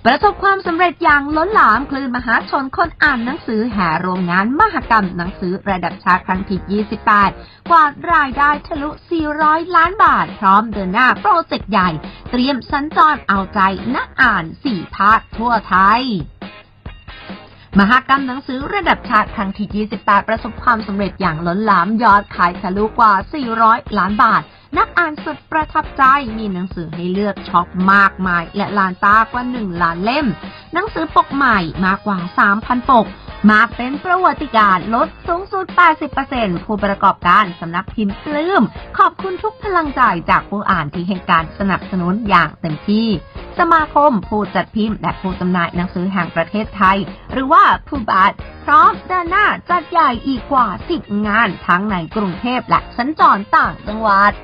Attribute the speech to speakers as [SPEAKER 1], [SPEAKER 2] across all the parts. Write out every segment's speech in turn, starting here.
[SPEAKER 1] ประสบความสำเร็จอย่างล้นหลามคลื่นมหาชนคนอ่านหนังสือแห่โรงงานมหกรรมหนังสือระดับชาติครั้งที่ 28 กวาดรายได้ทะลุ 400 ล้านบาทพร้อมเดินหน้าโปรเจกต์ใหญ่เตรียมสัญจรเอาใจนักอ่าน 4 ภาคทั่วไทยมหกรรมหนังสือระดับชาติครั้งที่ 28 ประสบความสำเร็จอย่างล้นหลามยอดขายทะลุกว่า 400 ล้านบาทนักอ่านสุดประทับใจมีหนังสือให้เลือกช็อปมากมายและล้านตากว่า 1 ล้านเล่มหนังสือปกใหม่มากกว่า 3,000 ปกมาเป็นประวัติการณ์ลดสูงสุด 80% ผู้ประกอบการสำนักพิมพ์ปลื้มขอบคุณทุกพลังใจจากผู้อ่านที่ให้การสนับสนุนอย่างเต็มที่สมาคมผู้จัดพิมพ์และผู้จำหน่ายหนังสือแห่งประเทศไทยหรือว่าผู้บัตรพร้อมเดินหน้าจัดใหญ่อีกกว่า 10 งานทั้งในกรุงเทพและสัญจรต่างจังหวัด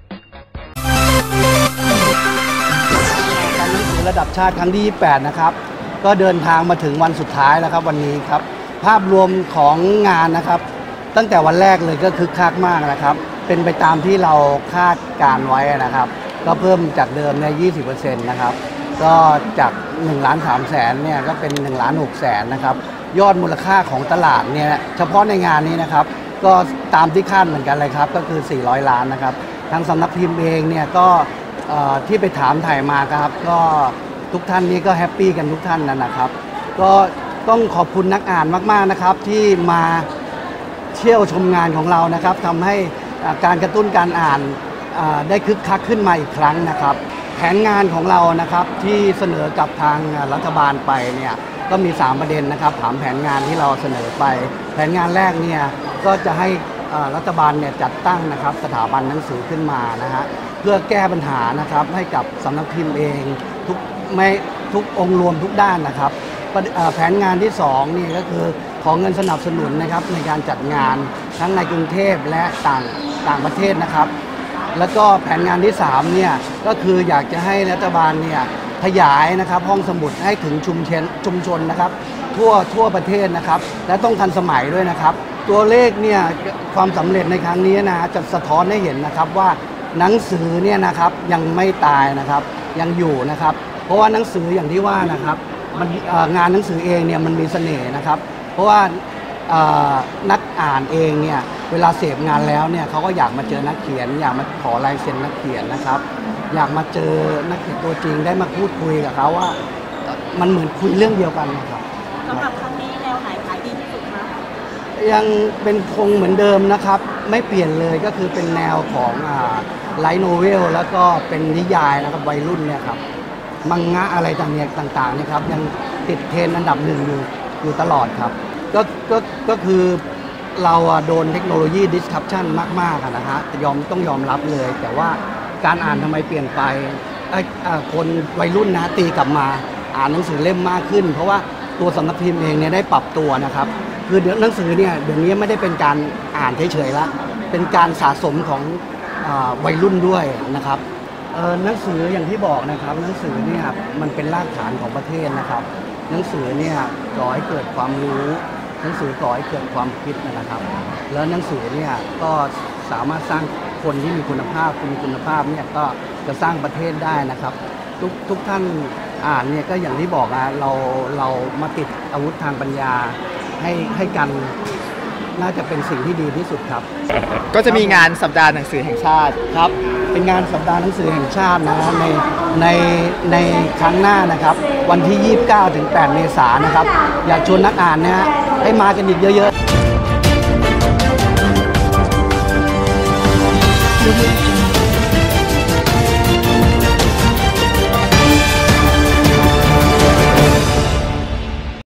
[SPEAKER 2] การหนังสือระดับชาติครั้งที่ 28 นะครับก็เดินทางมาถึงวันสุดท้ายแล้วครับวันนี้ครับภาพรวมของงานนะครับตั้งแต่วันแรกเลยก็คึกคักมากนะครับเป็นไปตามที่เราคาดการไว้นะครับก็เพิ่มจากเดิมใน 20% นะครับก็จาก1,300,000เนี่ยก็เป็น1,600,000นะครับยอดมูลค่าของตลาดเนี่ยเฉพาะในงานนี้นะครับก็ตามที่คาดเหมือนกันเลยครับก็คือ400 ล้านนะครับทางสำนักพิมพ์เองเนี่ยก็ที่ไปถามถ่ายมาครับก็ทุกท่านนี้ก็แฮปปี้กันทุกท่านนะครับก็ต้องขอบคุณนักอ่านมากๆนะครับที่มาเที่ยวชมงานของเรานะครับทำให้การกระตุ้นการอ่านได้คึกคักขึ้นมาอีกครั้งนะครับแผนงานของเรานะครับที่เสนอกับทางรัฐบาลไปเนี่ยก็มี3ประเด็นนะครับถามแผนงานที่เราเสนอไปแผนงานแรกเนี่ยก็จะให้รัฐบาลเนี่ยจัดตั้งนะครับสถาบันหนังสือขึ้นมานะฮะเพื่อแก้ปัญหานะครับให้กับสำนักพิมพ์เองทุกองค์รวมทุกด้านนะครับแผนงานที่2นี่ก็คือขอเงินสนับสนุนนะครับในการจัดงานทั้งในกรุงเทพและต่างประเทศนะครับแล้วก็แผนงานที่3เนี่ยก็คืออยากจะให้รัฐบาลเนี่ยขยายนะครับห้องสมุดให้ถึงชุมชนนะครับทั่วประเทศนะครับและต้องทันสมัยด้วยนะครับตัวเลขเนี่ยความสำเร็จในครั้งนี้นะจะสะท้อนให้เห็นนะครับว่าหนังสือเนี่ยนะครับยังไม่ตายนะครับยังอยู่นะครับเพราะว่าหนังสืออย่างที่ว่านะครับมันงานหนังสือเองเนี่ยมันมีเสน่ห์นะครับเพราะว่านักอ่านเองเนี่ยเวลาเสพงานแล้วเนี่ยเขาก็อยากมาเจอนักเขียนอยากมาขอลายเซ็นนักเขียนนะครับอยากมาเจอนักเขียนตัวจริงได้มาพูดคุยกับเขาว่ามันเหมือนคุยเรื่องเดียวกันนะครับ
[SPEAKER 3] สำหรับครั้งนี้แนวไหนขายดีที่สุดคะ
[SPEAKER 2] ยังเป็นคงเหมือนเดิมนะครับไม่เปลี่ยนเลยก็คือเป็นแนวของไลท์โนเวลแล้วก็เป็นนิยายนะครับวัยรุ่นเนี่ยครับมังงะอะไรต่างๆเนี่ยครับยังติดเทรนด์อันดับ1อยู่ตลอดครับก็คือเราโดนเทคโนโลยี disruption มากๆนะฮะต้องยอมรับเลยแต่ว่าการอ่านทำไมเปลี่ยนไปคนวัยรุ่นนะตีกลับมาอ่านหนังสือเล่มมากขึ้นเพราะว่าตัวสำนักพิมพ์เองเนี่ยได้ปรับตัวนะครับคือหนังสือเนี่ยเดี๋ยวนี้ไม่ได้เป็นการอ่านเฉยๆแล้วเป็นการสะสมของวัยรุ่นด้วยนะครับหนังสืออย่างที่บอกนะครับหนังสือเนี่ยมันเป็นรากฐานของประเทศนะครับหนังสือเนี่ยก่อให้เกิดความรู้หนังสือก่อให้เกิดความคิดนะครับแล้วหนังสือเนี่ยก็สามารถสร้างคนที่มีคุณภาพเนี่ยก็จะสร้างประเทศได้นะครับทุกท่านอ่านเนี่ยก็อย่างที่บอกนะเรามาติดอาวุธทางปัญญาให้กันน่าจะเป็นสิ่งที่ดีที่สุดครับ
[SPEAKER 4] ก็จะมีงานสัปดาห์หนังสือแห่งชาติ
[SPEAKER 2] ครับเป็นงานสัปดาห์หนังสือแห่งชาตินะในครั้งหน้านะครับวันที่ 29 ถึง 8 เมษายนนะครับอยากชวนนักอ่านนะฮะให้มากันอีกเยอะๆ